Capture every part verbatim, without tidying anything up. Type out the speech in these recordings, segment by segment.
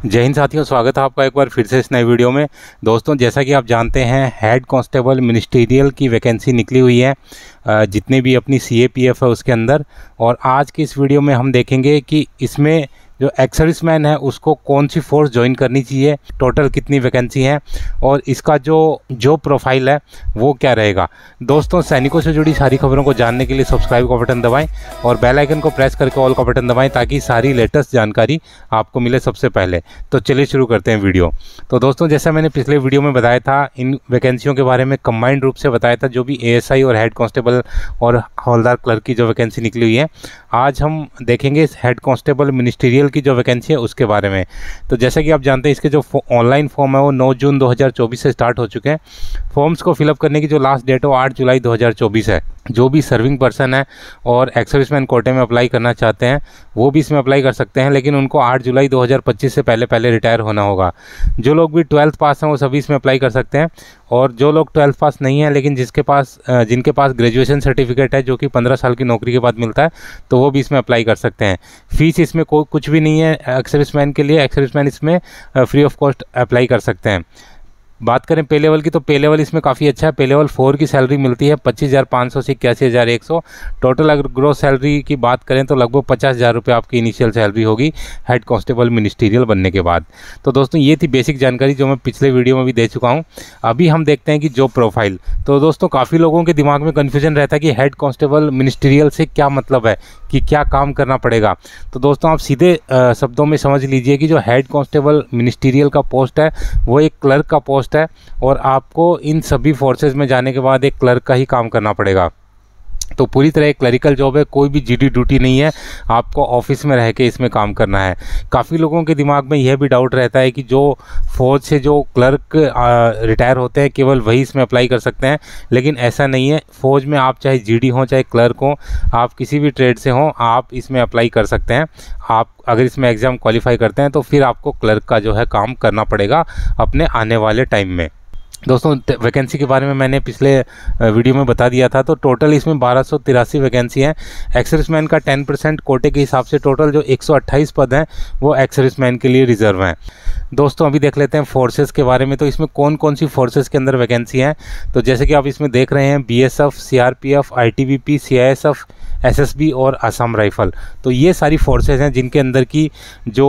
जय हिंद साथियों, स्वागत है आपका एक बार फिर से इस नए वीडियो में। दोस्तों, जैसा कि आप जानते हैं हेड कांस्टेबल मिनिस्ट्रियल की वैकेंसी निकली हुई है जितने भी अपनी सी ए पी एफ है उसके अंदर। और आज की इस वीडियो में हम देखेंगे कि इसमें जो एक्स सर्विसमैन है उसको कौन सी फोर्स ज्वाइन करनी चाहिए, टोटल कितनी वैकेंसी है और इसका जो जो प्रोफाइल है वो क्या रहेगा। दोस्तों, सैनिकों से जुड़ी सारी खबरों को जानने के लिए सब्सक्राइब का बटन दबाएं और बेल आइकन को प्रेस करके ऑल का बटन दबाएं ताकि सारी लेटेस्ट जानकारी आपको मिले सबसे पहले। तो चलिए शुरू करते हैं वीडियो। तो दोस्तों, जैसा मैंने पिछले वीडियो में बताया था, इन वैकेंसियों के बारे में कंबाइंड रूप से बताया था, जो भी ए एस आई और हेड कांस्टेबल और हवलदार क्लर्क की जो वैकेंसी निकली हुई है। आज हम देखेंगे इस हेड कांस्टेबल मिनिस्ट्रियल की जो वैकेंसी है उसके बारे में। तो जैसा कि आप जानते हैं, इसके जो ऑनलाइन फॉर्म है वो नौ जून दो हज़ार चौबीस से स्टार्ट हो चुके हैं। फॉर्म्स को फिलअप करने की जो लास्ट डेट है वो आठ जुलाई दो हज़ार चौबीस है। जो भी सर्विंग पर्सन है और एक्स सर्विसमैन कोटे में अप्लाई करना चाहते हैं वो भी इसमें अप्लाई कर सकते हैं, लेकिन उनको आठ जुलाई दो हज़ार पच्चीस से पहले पहले रिटायर होना होगा। जो लोग भी ट्वेल्थ पास हैं वो सभी इसमें अप्लाई कर सकते हैं, और जो लोग ट्वेल्थ पास नहीं है लेकिन जिसके पास जिनके पास ग्रेजुएशन सर्टिफिकेट है जो कि पंद्रह साल की नौकरी के बाद मिलता है तो वो भी इसमें अप्लाई कर सकते हैं। फीस इसमें कोई कुछ भी नहीं है एक्स सर्विसमैन के लिए। एक्स सर्विसमैन इसमें फ्री ऑफ कॉस्ट अप्लाई कर सकते हैं। बात करें पे लेवल की, तो पे लेवल इसमें काफ़ी अच्छा है। पे लेवल फोर की सैलरी मिलती है पच्चीस हज़ार पाँच सौ से इक्यासी हज़ार एक सौ। टोटल अगर ग्रोस सैलरी की बात करें तो लगभग पचास हज़ार रुपये आपकी इनिशियल सैलरी होगी हेड कांस्टेबल मिनिस्ट्रियल बनने के बाद। तो दोस्तों, ये थी बेसिक जानकारी जो मैं पिछले वीडियो में भी दे चुका हूँ। अभी हम देखते हैं कि जॉब प्रोफाइल। तो दोस्तों, काफ़ी लोगों के दिमाग में कन्फ्यूजन रहता है कि हेड कांस्टेबल मिनिस्ट्रियल से क्या मतलब है, कि क्या काम करना पड़ेगा। तो दोस्तों, आप सीधे शब्दों में समझ लीजिए कि जो हेड कांस्टेबल मिनिस्ट्रियल का पोस्ट है वो एक क्लर्क का पोस्ट है, और आपको इन सभी फोर्सेस में जाने के बाद एक क्लर्क का ही काम करना पड़ेगा। तो पूरी तरह एक क्लरिकल जॉब है, कोई भी जी डी ड्यूटी नहीं है, आपको ऑफिस में रह के इसमें काम करना है। काफ़ी लोगों के दिमाग में यह भी डाउट रहता है कि जो फौज से जो क्लर्क रिटायर होते हैं केवल वही इसमें अप्लाई कर सकते हैं, लेकिन ऐसा नहीं है। फौज में आप चाहे जी डी हों चाहे क्लर्क हों, आप किसी भी ट्रेड से हों, आप इसमें अप्लाई कर सकते हैं। आप अगर इसमें एग्ज़ाम क्वालिफाई करते हैं तो फिर आपको क्लर्क का जो है काम करना पड़ेगा अपने आने वाले टाइम में। दोस्तों, वैकेंसी के बारे में मैंने पिछले वीडियो में बता दिया था। तो टोटल इसमें बारह सौ तिरासी वैकेंसी हैं। एक्स सर्विसमैन का टेन परसेंट कोटे के हिसाब से टोटल जो एक सौ अट्ठाईस पद हैं वो एक्स सर्विसमैन के लिए रिजर्व हैं। दोस्तों, अभी देख लेते हैं फोर्सेस के बारे में। तो इसमें कौन कौन सी फोर्सेस के अंदर वैकेंसी हैं। तो जैसे कि आप इसमें देख रहे हैं, B S F, C R P F, I T B P, C I S F, S S B और असम राइफल। तो ये सारी फोर्सेस हैं जिनके अंदर की जो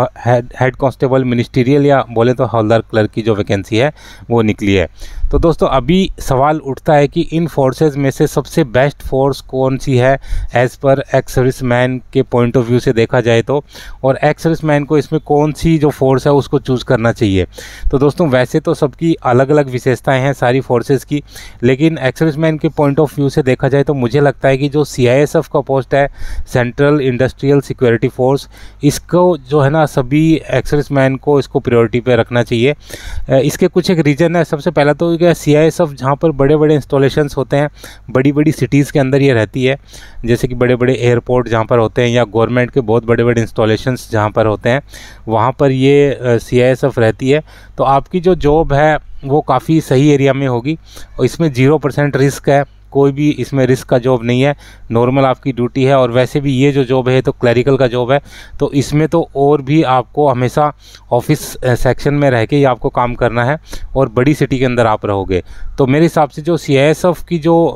हेड कांस्टेबल मिनिस्ट्रियल या बोले तो हवलदार क्लर्क की जो वैकेंसी है वो निकली है। तो दोस्तों, अभी सवाल उठता है कि इन फोर्सेस में से सबसे बेस्ट फोर्स कौन सी है एज़ पर एक्स सर्विसमैन के पॉइंट ऑफ व्यू से देखा जाए तो, और एक्स सर्विसमैन को इसमें कौन सी जो फोर्स है उसको चूज़ करना चाहिए। तो दोस्तों, वैसे तो सबकी अलग अलग विशेषताएं हैं सारी फोर्सेस की, लेकिन एक्स सर्विसमैन के पॉइंट ऑफ व्यू से देखा जाए तो मुझे लगता है कि जो सी आई एस एफ का पोस्ट है, सेंट्रल इंडस्ट्रियल सिक्योरिटी फोर्स, इसको जो है ना सभी एक्स सर्विसमैन को इसको प्रायोरिटी पे रखना चाहिए। इसके कुछ एक रीज़न है। सबसे पहला तो सी आई एस एफ जहाँ पर बड़े बड़े इंस्टॉलेशंस होते हैं, बड़ी बड़ी सिटीज़ के अंदर ये रहती है, जैसे कि बड़े बड़े एयरपोर्ट जहाँ पर होते हैं या गवर्नमेंट के बहुत बड़े बड़े इंस्टॉलेशंस जहाँ पर होते हैं वहाँ पर ये सी आई एस एफ रहती है। तो आपकी जो जॉब है वो काफ़ी सही एरिया में होगी और इसमें जीरो परसेंट रिस्क है। कोई भी इसमें रिस्क का जॉब नहीं है, नॉर्मल आपकी ड्यूटी है। और वैसे भी ये जो जॉब है तो क्लरिकल का जॉब है, तो इसमें तो और भी आपको हमेशा ऑफिस सेक्शन में रह के ही आपको काम करना है और बड़ी सिटी के अंदर आप रहोगे। तो मेरे हिसाब से जो सी आई एस एफ की जो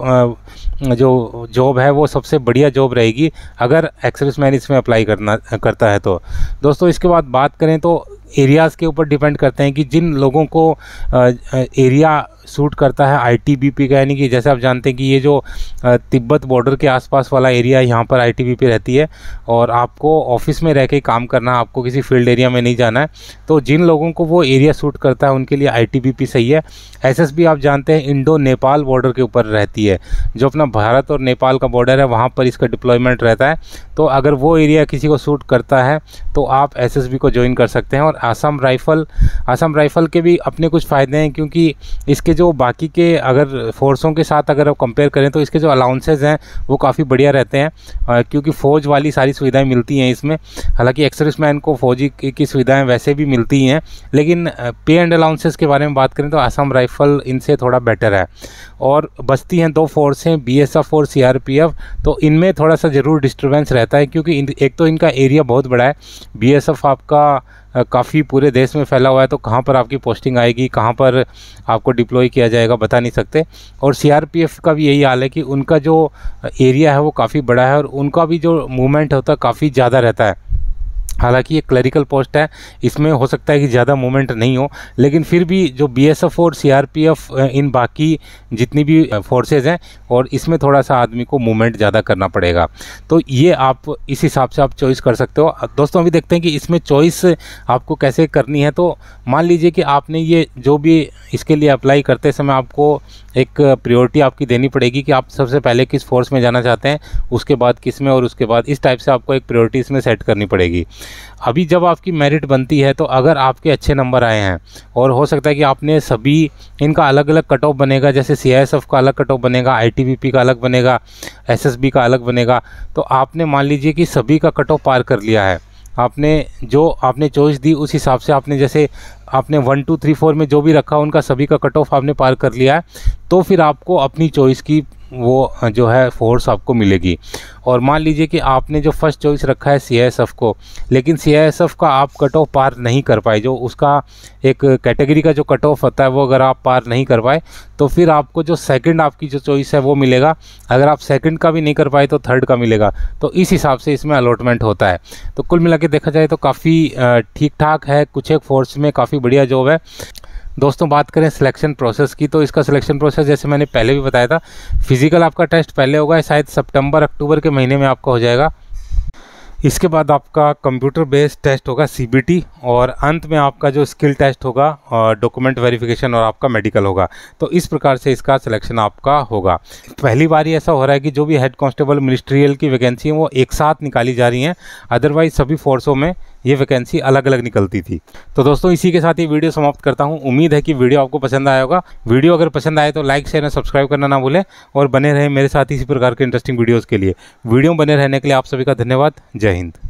जो जॉब है वो सबसे बढ़िया जॉब रहेगी अगर एक्स सर्विसमैन इसमें अप्लाई करना करता है तो। दोस्तों, इसके बाद बात करें तो एरियाज़ के ऊपर डिपेंड करते हैं कि जिन लोगों को एरिया सूट करता है आई टी बी पी का, यानी कि जैसे आप जानते हैं कि ये जो तिब्बत बॉर्डर के आसपास वाला एरिया यहाँ पर आई टी बी पी रहती है और आपको ऑफिस में रह के काम करना है, आपको किसी फील्ड एरिया में नहीं जाना है। तो जिन लोगों को वो एरिया सूट करता है उनके लिए आई टी बी पी सही है। एस एस बी आप जानते हैं इंडो नेपाल बॉर्डर के ऊपर रहती है, जो अपना भारत और नेपाल का बॉर्डर है वहाँ पर इसका डिप्लॉयमेंट रहता है। तो अगर वो एरिया किसी को सूट करता है तो आप एस एस बी को ज्वाइन कर सकते हैं। और असम राइफल असम राइफल के भी अपने कुछ फ़ायदे हैं, क्योंकि इसके जो बाकी के अगर फोर्सों के साथ अगर आप कंपेयर करें तो इसके जो अलाउंसेस हैं वो काफ़ी बढ़िया रहते हैं, क्योंकि फ़ौज वाली सारी सुविधाएं मिलती हैं इसमें। हालांकि एक्स सर्विसमैन को फौजी की सुविधाएं वैसे भी मिलती हैं, लेकिन पे एंड अलाउंसेस के बारे में बात करें तो असम राइफल इनसे थोड़ा बेटर है। और बचती हैं दो फोर्सें, बी एस एफ और सी आर पी एफ। तो इनमें थोड़ा सा ज़रूर डिस्टर्बेंस रहता है, क्योंकि इन, एक तो इनका एरिया बहुत बड़ा है। बी एस एफ आपका काफ़ी पूरे देश में फैला हुआ है, तो कहाँ पर आपकी पोस्टिंग आएगी, कहाँ पर आपको डिप्लॉय किया जाएगा बता नहीं सकते। और सीआरपीएफ का भी यही हाल है कि उनका जो एरिया है वो काफ़ी बड़ा है और उनका भी जो मूवमेंट होता है काफ़ी ज़्यादा रहता है। हालांकि ये क्लरिकल पोस्ट है, इसमें हो सकता है कि ज़्यादा मूवमेंट नहीं हो, लेकिन फिर भी जो बीएसएफ और सीआरपीएफ इन बाकी जितनी भी फोर्सेज हैं और इसमें थोड़ा सा आदमी को मूवमेंट ज़्यादा करना पड़ेगा। तो ये आप इस हिसाब से आप चॉइस कर सकते हो। दोस्तों अभी देखते हैं कि इसमें चॉइस आपको कैसे करनी है। तो मान लीजिए कि आपने ये जो भी इसके लिए अप्लाई करते समय आपको एक प्रायोरिटी आपकी देनी पड़ेगी कि आप सबसे पहले किस फोर्स में जाना चाहते हैं, उसके बाद किस में, और उसके बाद इस टाइप से आपको एक प्रायोरिटी इसमें सेट करनी पड़ेगी। अभी जब आपकी मेरिट बनती है तो अगर आपके अच्छे नंबर आए हैं और हो सकता है कि आपने सभी इनका अलग अलग कट ऑफ बनेगा, जैसे सीआईएसएफ का अलग कट ऑफ बनेगा, आईटीबीपी का अलग बनेगा, एसएसबी का अलग बनेगा, तो आपने मान लीजिए कि सभी का कट ऑफ पार कर लिया है, आपने जो आपने चॉइस दी उस हिसाब से आपने जैसे आपने वन टू थ्री फोर में जो भी रखा उनका सभी का कट ऑफ आपने पार कर लिया है, तो फिर आपको अपनी चॉइस की वो जो है फोर्स आपको मिलेगी। और मान लीजिए कि आपने जो फर्स्ट चॉइस रखा है सीआईएसएफ को, लेकिन सीआईएसएफ का आप कट ऑफ पार नहीं कर पाए, जो उसका एक कैटेगरी का जो कट ऑफ होता है वो अगर आप पार नहीं कर पाए तो फिर आपको जो सेकंड आपकी जो चॉइस है वो मिलेगा। अगर आप सेकंड का भी नहीं कर पाए तो थर्ड का मिलेगा। तो इस हिसाब से इसमें अलॉटमेंट होता है। तो कुल मिला के देखा जाए तो काफ़ी ठीक ठाक है, कुछ एक फोर्स में काफ़ी बढ़िया जॉब है। दोस्तों बात करें सिलेक्शन प्रोसेस की, तो इसका सिलेक्शन प्रोसेस जैसे मैंने पहले भी बताया था, फिजिकल आपका टेस्ट पहले होगा, शायद सितंबर अक्टूबर के महीने में आपका हो जाएगा। इसके बाद आपका कंप्यूटर बेस्ड टेस्ट होगा सीबीटी, और अंत में आपका जो स्किल टेस्ट होगा और डॉक्यूमेंट वेरिफिकेशन और आपका मेडिकल होगा। तो इस प्रकार से इसका सिलेक्शन आपका होगा। पहली बार ही ऐसा हो रहा है कि जो भी हेड कांस्टेबल मिनिस्ट्रियल की वैकेंसी है वो एक साथ निकाली जा रही हैं, अदरवाइज सभी फोर्सों में ये वैकेंसी अलग अलग निकलती थी। तो दोस्तों इसी के साथ ये वीडियो समाप्त करता हूँ। उम्मीद है कि वीडियो आपको पसंद आया होगा। वीडियो अगर पसंद आए तो लाइक शेयर और सब्सक्राइब करना ना भूलें, और बने रहें मेरे साथ इसी प्रकार के इंटरेस्टिंग वीडियोज़ के लिए। वीडियो बने रहने के लिए आप सभी का धन्यवाद। जय हिंद।